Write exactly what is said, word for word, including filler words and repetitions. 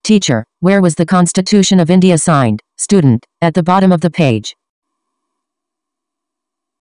Teacher, where was the Constitution of India signed? Student, at the bottom of the page.